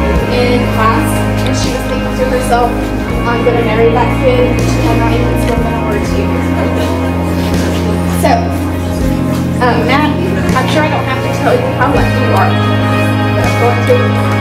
in class, and she was thinking to herself, I'm going to marry that kid. She had not even spoken a word to you. So, Matt, I'm sure I don't have to tell you how lucky you are, but I'm going to.